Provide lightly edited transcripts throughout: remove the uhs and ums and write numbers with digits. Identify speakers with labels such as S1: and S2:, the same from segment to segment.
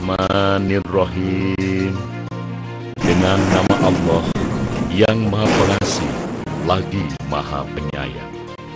S1: Bismillahirrahmanirrahim. Dengan nama Allah yang Maha Pengasih lagi Maha Penyayang.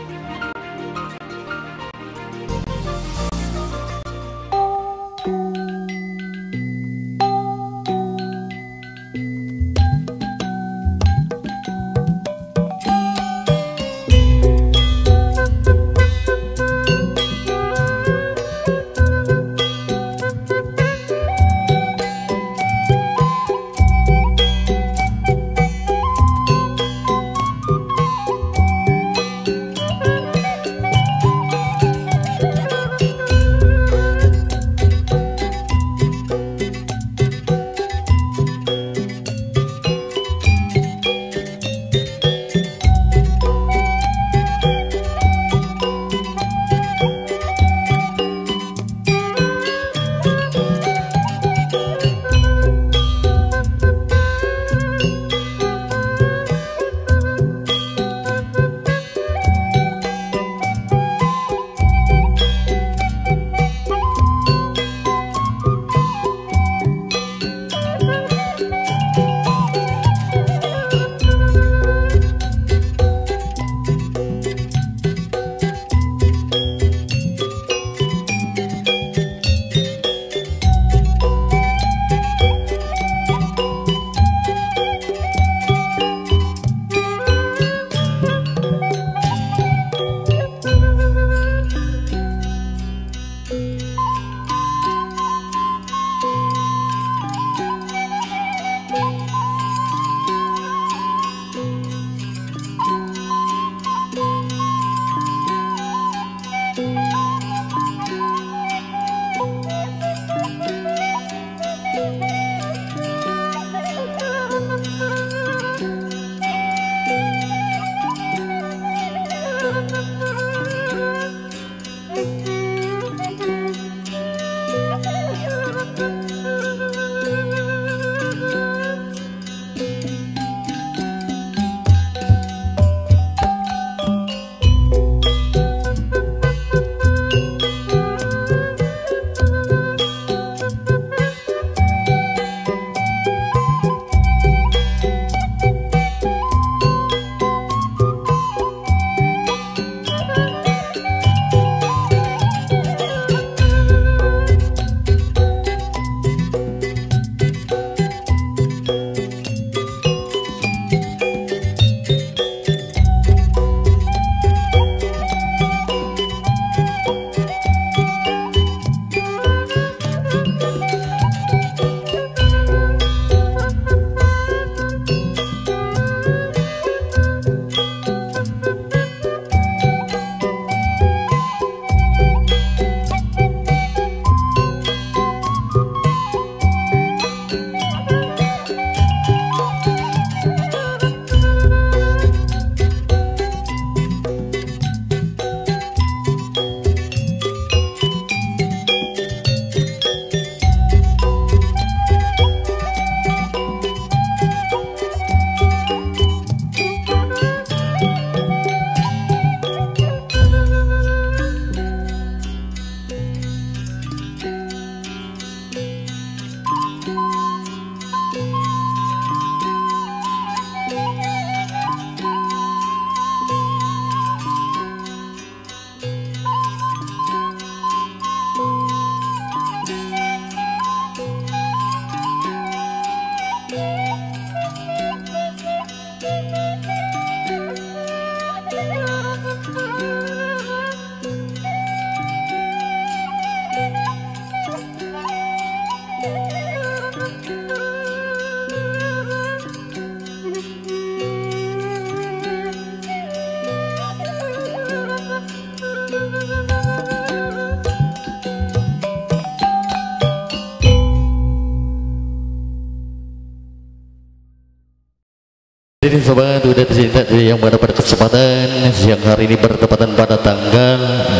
S2: Jadi sobat udah cerita yang pada kesempatan siang hari ini bertepatan pada tanggal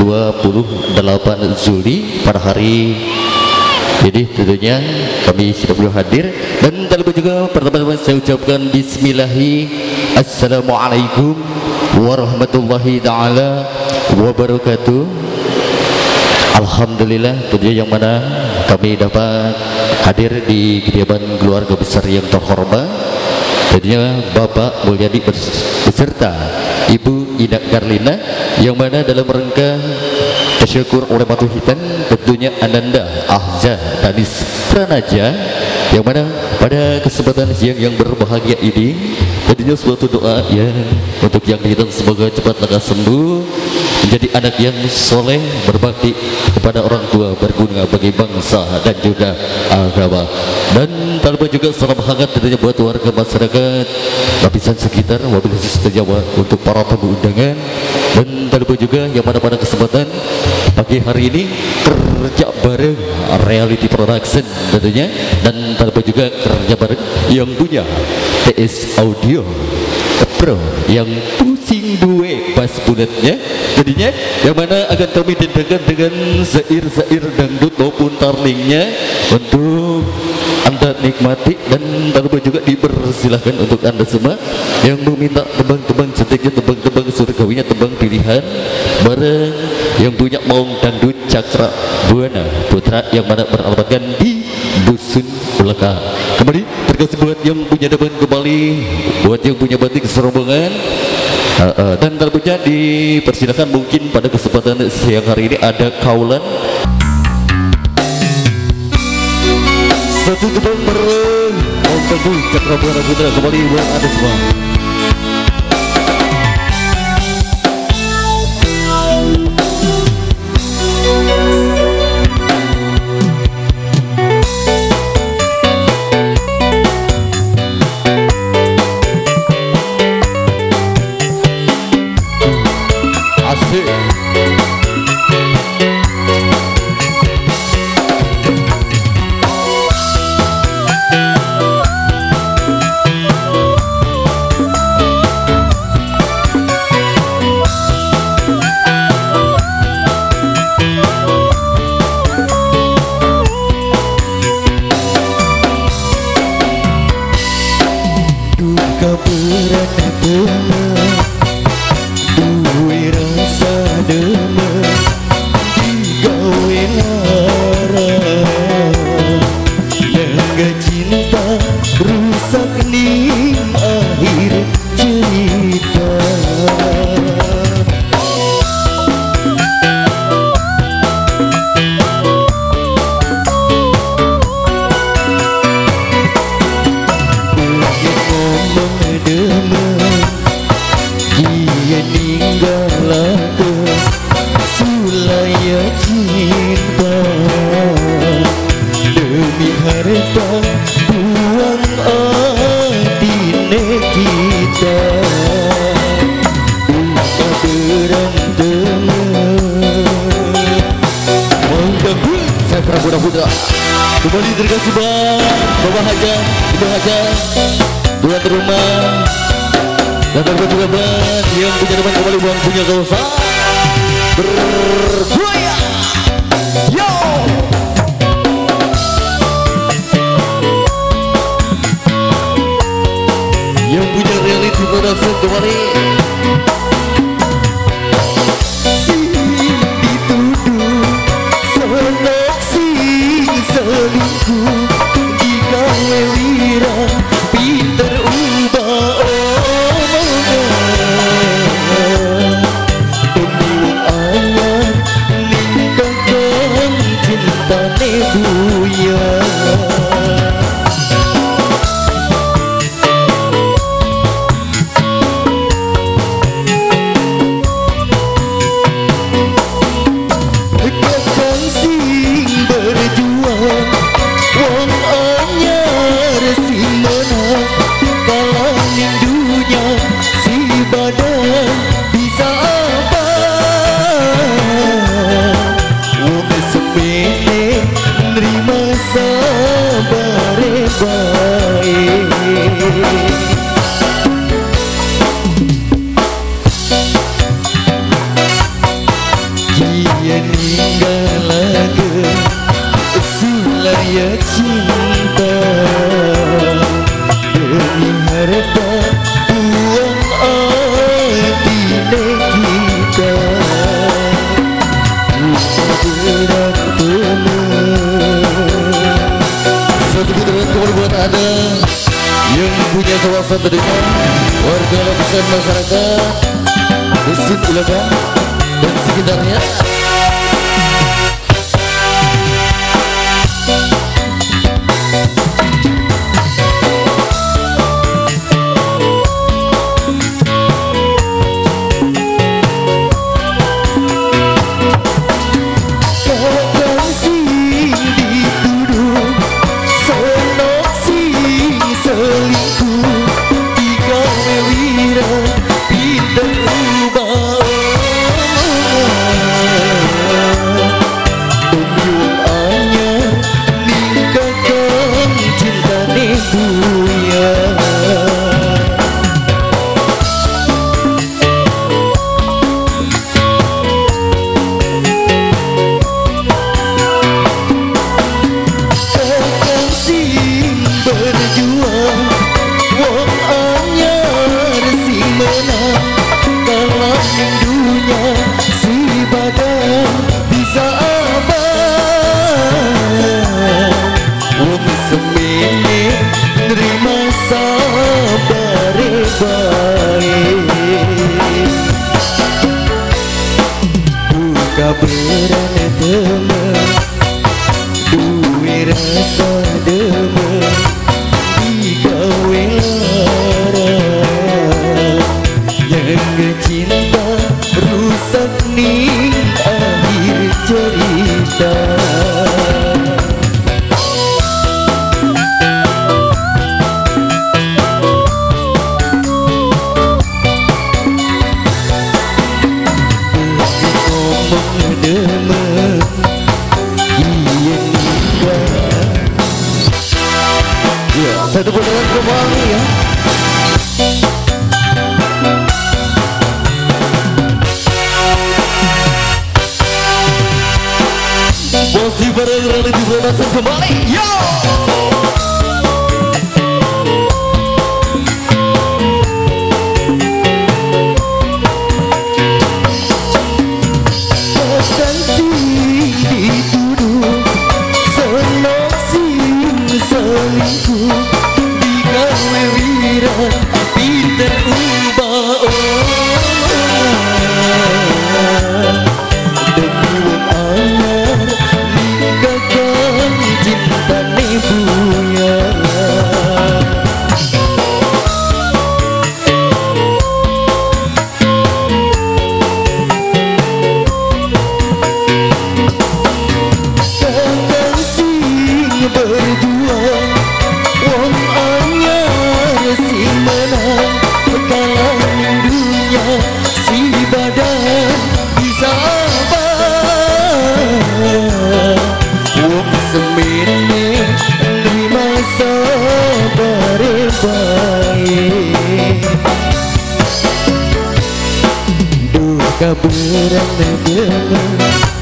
S2: 28 Juli pada hari. Jadi tentunya kami sudah belum hadir dan tak lupa juga pertama-tama saya ucapkan bismillahi assalamualaikum warahmatullahi taala wabarakatuh. Alhamdulillah tentunya yang mana kami dapat hadir di kediaman keluarga besar yang terhormat, tentunya Bapak Mulyadi beserta Ibu Ida Garlina, yang mana dalam rangka tasyakur oleh Batu Hitam tentunya Ananda Ahza Danis Pranaja, yang mana pada kesempatan siang yang berbahagia ini tentunya suatu doa ya untuk yang hilang, semoga cepat lekas sembuh, menjadi anak yang soleh, berbakti kepada orang tua, berguna bagi bangsa dan juga agama. Dan tanpa juga salam hangat tentunya buat warga masyarakat lapisan sekitar, wabil khusus Jawa, untuk para tamu undangan, dan tanpa juga yang pada kesempatan pagi hari ini kerja bareng Reality Production tentunya, dan tanpa juga kerja bareng yang punya TS Audio Pro yang pusing duwe pas bulatnya, jadinya yang mana akan kami dendakan dengan syair-syair dangdut maupun tarlingnya untuk Anda nikmati, dan tanpa juga dipersilahkan untuk Anda semua yang meminta tebang-tebang cantiknya, tebang-tebang surgawinya, tebang pilihan bareng yang punya maung dangdut Cakra Buana Putra yang mana beralamatkan di Dusun Belaka. Kembali terkasih buat yang punya depan kembali, buat yang punya batik serombongan, dan tentunya dipersilakan mungkin pada kesempatan siang hari ini ada kaulan satu tebang bareng maung dangdut Cakra Buana Putra kembali buat Anda semua. Kembali terkasih Bapak Haja, Ibu Haja, tuan rumah, dan terkasih juga buat yang punya teman kembali buang punya kawasan bergoyang. Yo! Yang punya Reality Production kembali.
S3: Kita
S2: kawasan terdekat, warga lapisan masyarakat, Dusun Ilagan dan sekitarnya.
S3: Berani temen, duwe rasa demen, digawe lara. Yang cinta rusak ning akhir cerita.
S2: Satu putaran kembali ya. Masih bareng reality production kembali. Yo!
S3: Kaberan demen,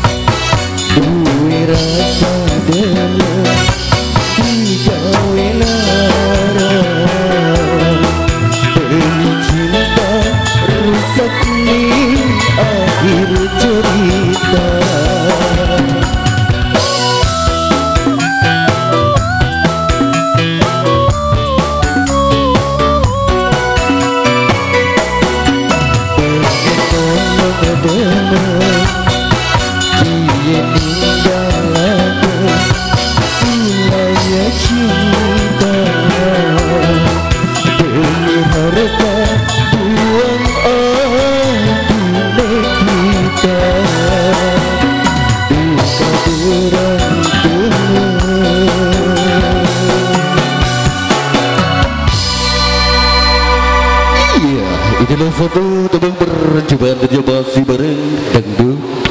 S3: duwe rasa demen, digawe lara. Demi cinta rusak ning akhir cerita.
S2: Inilah foto tebang percobaan kerja masih bareng dangdut